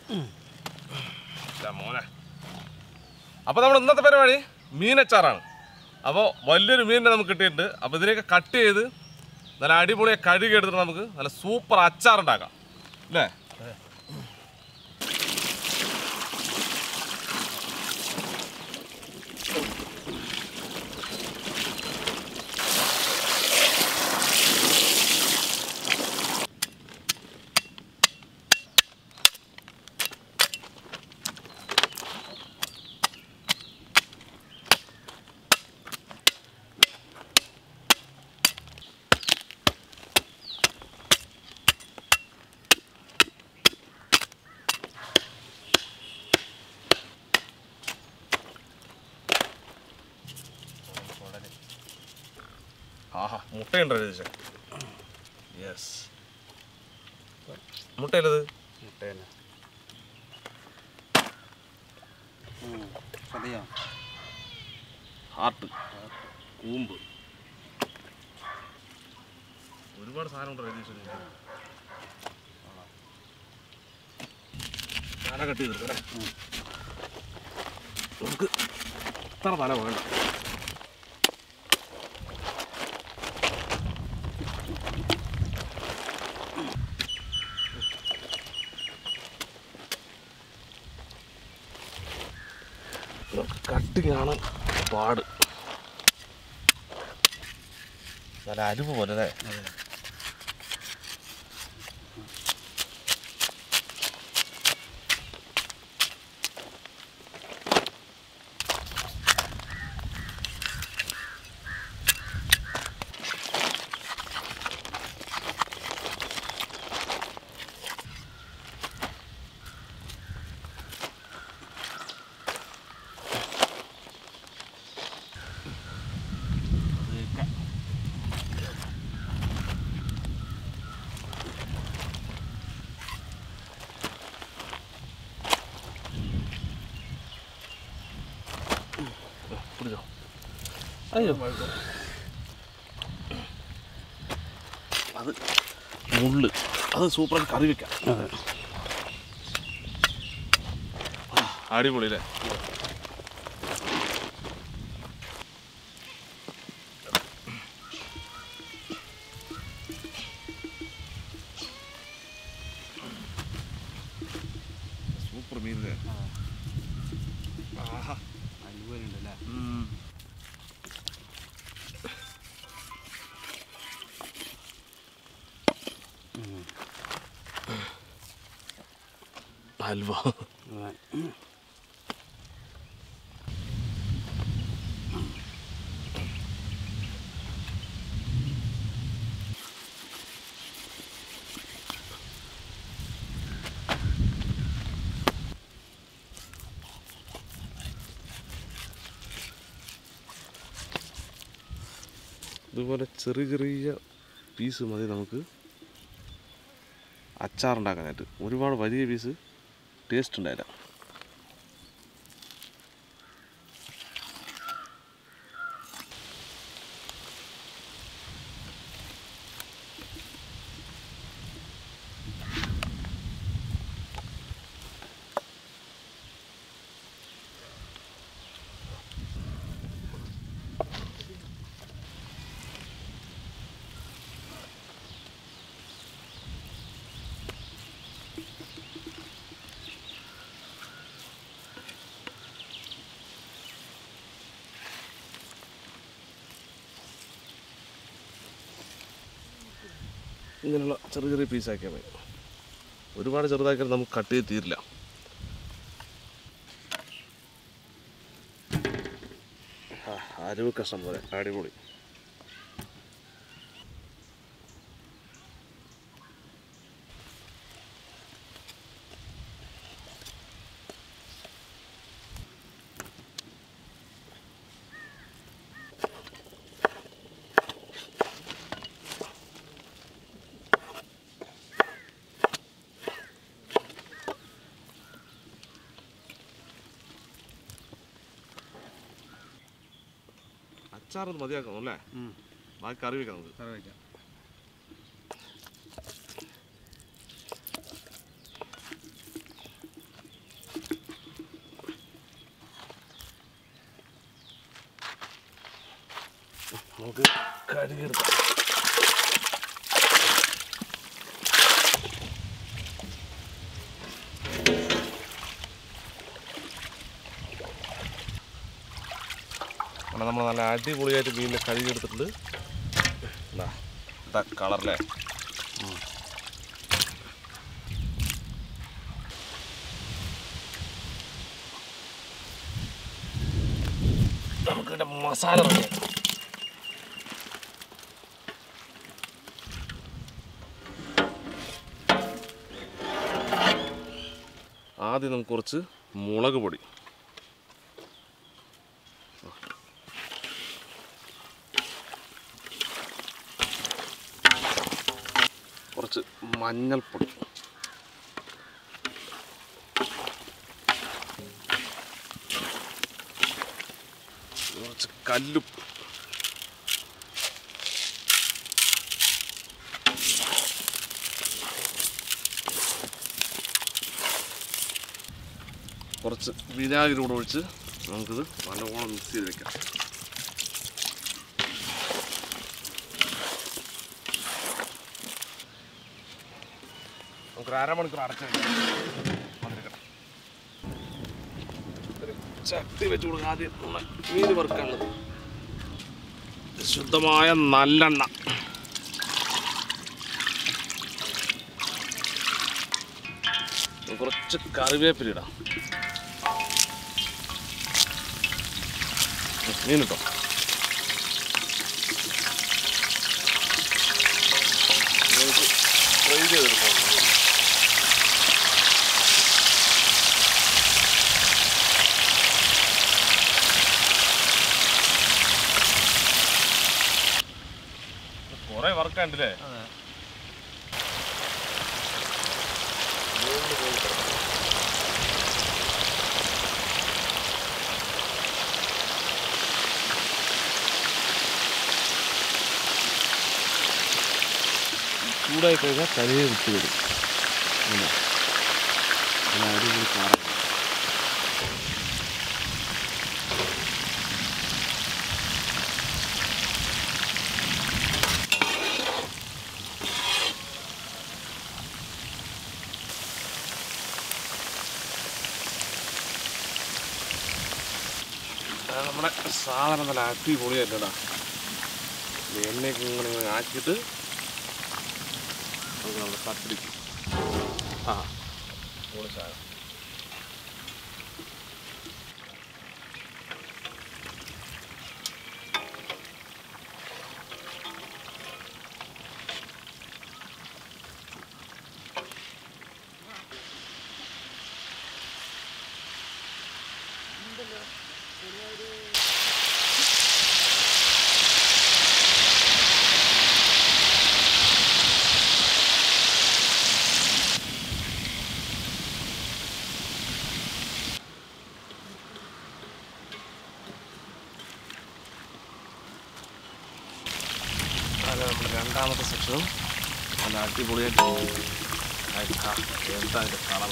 മോനെ അപ്പോൾ നമ്മൾ ഇന്നത്തെ പരിപാടി മീനച്ചാറാണ്. അപ്പോൾ വലിയൊരു മീനിനെ നമുക്ക് കിട്ടിയിട്ടുണ്ട്. അപ്പോൾ ഇതിലേക്ക് കട്ട് ചെയ്ത് നല്ല അടിപൊളിയെ കഴുകി എടുത്തിട്ട് നമുക്ക് നല്ല സൂപ്പർ അച്ചാറുണ്ടാക്കാം അല്ലേ? ആഹാ മുട്ടയുണ്ടോ ചേച്ചി? യെസ്, മുട്ടയല്ലത് ഹാർട്ട്, കൂമ്പ്, ഒരുപാട് സാധനം ഉണ്ടോ ചേച്ചി? തല കട്ട് ചെയ്തെടുക്കാം. നമുക്ക് ഇത്ര തല വേണ്ട. കട്ടിങ്ങാണ് പാട്. നല്ല അരിവ് പോലെ അല്ലേ? അയ്യോ, അത് മുള്ള്, അത് സൂപ്പറായിട്ട് കറി വെക്കാം. അടിപൊളി അല്ലേ? സൂപ്പർ മീൻ അല്ലേ? ആഹാ, അടിപൊളിയുണ്ടല്ലേ? ഹൽവ ഇതുപോലെ ചെറിയ ചെറിയ പീസ് മതി നമുക്ക് അച്ചാറുണ്ടാക്കാനായിട്ട്. ഒരുപാട് വലിയ പീസ് ടേസ്റ്റ് ഉണ്ടായില്ല. ഇങ്ങനെയുള്ള ചെറിയ ചെറിയ പീസാക്കിയാൽ മതി. ഒരുപാട് ചെറുതാക്കിയാൽ നമുക്ക് കട്ട് ചെയ്ത് തീരില്ല. അരിവ് കഷ്ണം പോലെ അടിപൊളി. അച്ചാറൊന്ന് മതിയാക്കണം അല്ലേ? ബാക്കി കറി വെക്കാം. നമുക്ക് കറി വയ്ക്കാം. നമുക്ക് കഴുകിയെടുക്കാം. നമ്മൾ നല്ല അടിപൊളിയായിട്ട് മീനിനെ കഴുകിയെടുത്തിട്ടുണ്ട്. ഇതാ കളറല്ലേ. നമുക്കിവിടെ മസാല റെഡിയാക്കാം. ആദ്യം നമുക്ക് കുറച്ച് മുളക് പൊടി, കുറച്ച് മഞ്ഞൾപ്പൊടി, കുറച്ച് കല്ലുപ്പ്, കുറച്ച് വിനാഗിരി കൂടെ ഒഴിച്ച് നമുക്കിത് നല്ലവണ്ണം മിക്സ് ചെയ്ത് വെക്കാം. നമുക്കൊരു അരമണിക്കൂർ അടച്ചു വെക്കാം. ചട്ടി വെച്ച് കൊടുക്കുക. ആദ്യം മീൻ വറുക്കാനുള്ളത് ശുദ്ധമായ നല്ലെണ്ണ, കുറച്ച് കറിവേപ്പില ഇടാം. മീൻ കിട്ടോ. ഫ്രൈ ചെയ്തെടുക്കാം. കുറെ വറുക്കാണ്ടല്ലേ. ചൂടായി കഴിഞ്ഞാൽ കരിയെ വിട്ട് വരും. അടിപൊളി കാറ. നമ്മുടെ സാധനം നല്ല അടിപൊളിയായിട്ടാ. എണ്ണയൊക്കെ ഇങ്ങനെ ആക്കിയിട്ട് നമുക്ക് നമ്മുടെ കത്തിരിക്കും. കൂടെ സാധനം നമ്മുടെ രണ്ടാമത്തെ സെക്ഷനും നല്ല അടിപൊളിയായിട്ട് എന്താ അതിൻ്റെ കളർ.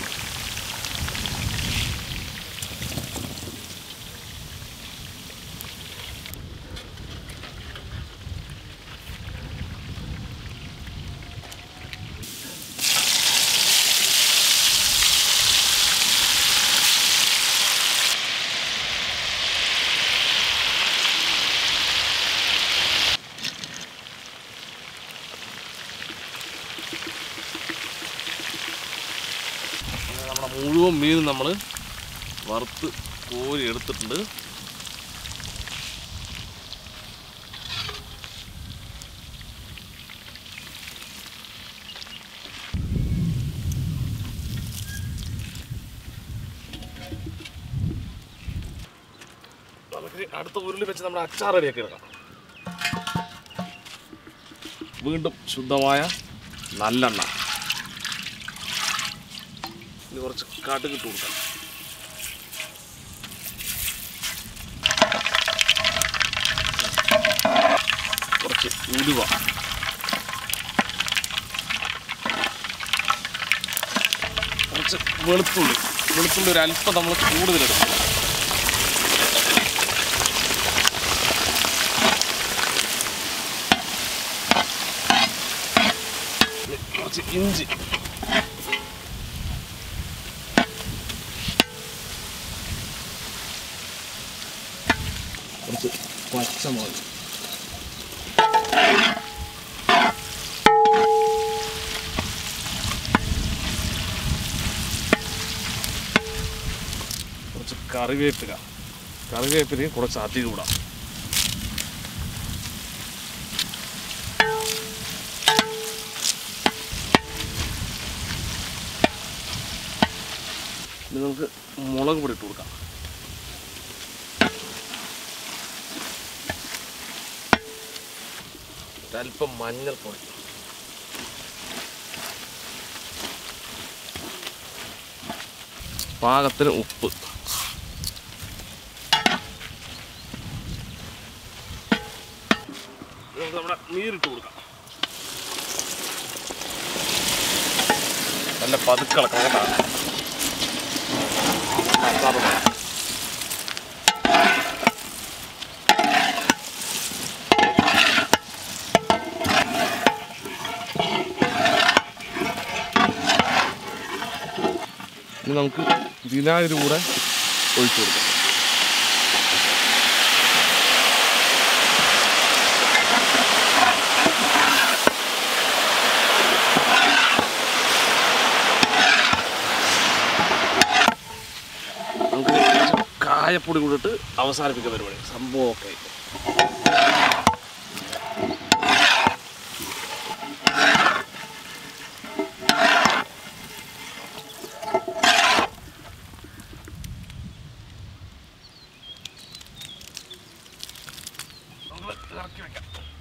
നമ്മുടെ മുഴുവൻ മീൻ നമ്മൾ വറുത്ത് കോരി എടുത്തിട്ടുണ്ട്. നമുക്ക് അടുത്ത ഉരുളി വെച്ച് നമ്മുടെ അച്ചാർ റെഡിയാക്കി എടുക്കാം. വീണ്ടും ശുദ്ധമായ നല്ലെണ്ണ, കുറച്ച് കടുക് ഇട്ട് കൊടുക്കാം. കുറച്ച് ഉലുവ, കുറച്ച് വെളുത്തുള്ളി ഒരു അല്പം നമ്മൾ കൂടുതലെടുക്കും. കുറച്ച് ഇഞ്ചി, കുറച്ച് പച്ചമുളക്, കുറച്ച് കറിവേപ്പിലയും കുറച്ച് അധികം ഇടാം. ഇനി നമുക്ക് മുളക് പൊടി ഇട്ട് കൊടുക്കാം. അല്പം മഞ്ഞൾപ്പൊടി, പാകത്തിന് ഉപ്പ്, നമ്മുടെ നീരിട്ട് കൊടുക്കാം. നല്ല പതുക്കളക്കാം കേട്ടോ. ഇനി നമുക്ക് വിനാഗിരി കൂടെ ഒഴിച്ചു കൊടുക്കാം. നമുക്ക് കായപ്പൊടി കൂടിയിട്ട് അവസാനിപ്പിക്കുന്ന പരിപാടി. സംഭവം ഓക്കെ. ഇറക്കി വെക്കാം.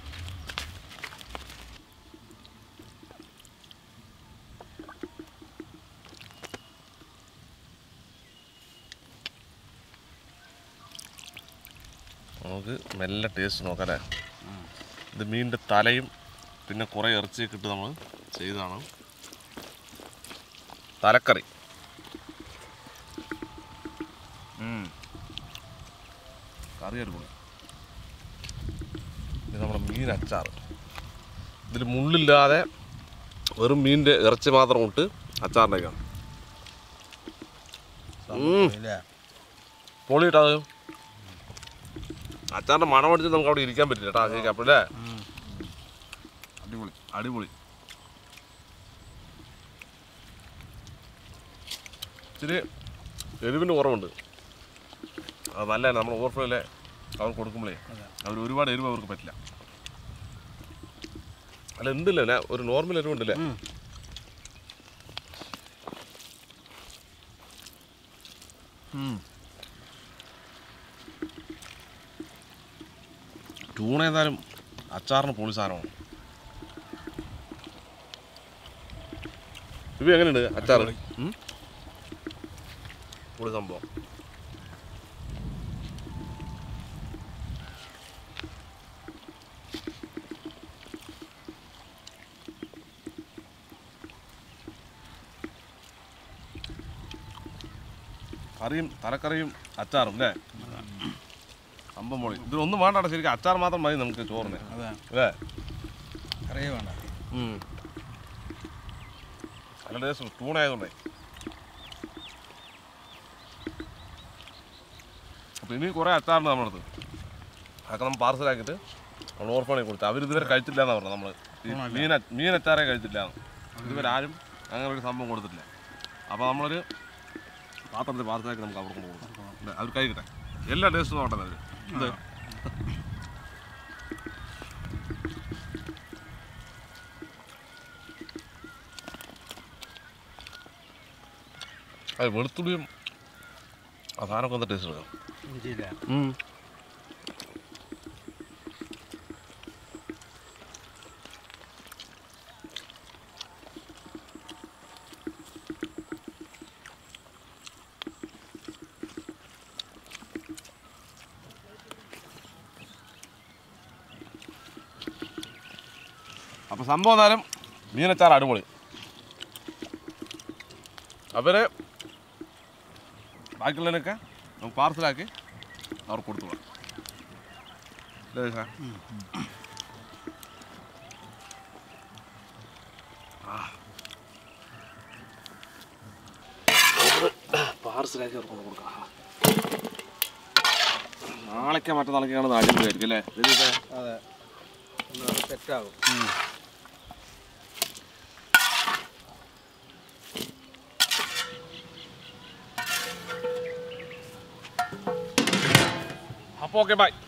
നമുക്ക് മെല്ലെ ടേസ്റ്റ് നോക്കാം അല്ലേ. ഇത് മീനിൻ്റെ തലയും പിന്നെ കുറേ ഇറച്ചിയൊക്കെ ഇട്ട് നമ്മൾ ചെയ്തതാണ് തലക്കറി. കറി അടിപൊളി. ഇത് നമ്മുടെ മീൻ അച്ചാർ. ഇതിൽ മുള്ളില്ലാതെ വെറും മീനിൻ്റെ ഇറച്ചി മാത്രം ഇട്ട് അച്ചാറിൻ്റെയൊക്കെയാണ്. പൊളിയിട്ടത് അച്ചാറിൻ്റെ മണം അടിച്ച് നമുക്ക് അവിടെ ഇരിക്കാൻ പറ്റില്ല കേട്ടോ. ശരിക്കും അപ്പോഴല്ലേ അടിപൊളി അടിപൊളി. ഇച്ചിരി എരിവിൻ്റെ കുറവുണ്ട്. അത് നല്ല നമ്മൾ ഓവർഫ്ലോയിലെ അവർ കൊടുക്കുമ്പോഴേ അവർ ഒരുപാട് എരിവ് അവർക്ക് പറ്റില്ല. അല്ല എന്തില്ല ഒരു നോർമൽ എരിവുണ്ടല്ലേ. ടൂണ ഏതായാലും അച്ചാറിന് പൊളി സാധനമാണ്. ഇവ എങ്ങനെയുണ്ട് അച്ചാർ? പൊളി സംഭവം. കറിയും തലക്കറിയും അച്ചാറും അല്ലേ സംഭവം പൊളി. ഇതിലൊന്നും വേണ്ട ശരിക്കും അച്ചാർ മാത്രം മതി നമുക്ക് ചോറിന് അല്ലേ. കറിയേ വേണ്ട. നല്ല ടേസ്റ്റ് ടൂണായതുകൊണ്ടേ. അപ്പോൾ ഇനി കുറേ അച്ചാറുണ്ട് നമ്മുടെ അടുത്ത്. അതൊക്കെ നമ്മൾ പാർസലാക്കിയിട്ട് നമ്മൾ ഓർഫാണെങ്കിൽ കൊടുത്തു. അവരിതുവരെ കഴിച്ചില്ല എന്നാണ് പറഞ്ഞത്. നമ്മൾ മീൻ അച്ചാറേ കഴിച്ചില്ല. ഇതുവരെ ആരും അങ്ങനെ ഒരു സംഭവം കൊടുത്തിട്ടില്ല. അപ്പോൾ നമ്മളൊരു പാത്രത്തിൽ പാർസലാക്കി നമുക്ക് അവർക്ക് കൊടുക്കാം. അവർ കഴിക്കട്ടെ. എല്ലാ ടേസ്റ്റും നോക്കട്ടെ അവർ. ഇത് അത് വെളുത്തുള്ളിയും ആ സാധനമൊക്കെ എന്താ ടേസ്റ്റ് എടുക്കാം. അപ്പോൾ സംഭവം എന്നാലും മീനച്ചാർ അടിപൊളി. അവർ ബാക്കിയുള്ളതിനൊക്കെ നമുക്ക് പാർസലാക്കി അവർക്ക് കൊടുത്തു പോകാം. ആ പാർസലാക്കി കൊണ്ട് കൊടുക്കാം. നാളേക്കാ മറ്റന്നാളൊക്കെ കാണുന്നത് അടിപൊളിയായിരിക്കും അല്ലേ? അതെ, സെറ്റാകും. അപ്പോൾ ഓക്കെ ബൈ.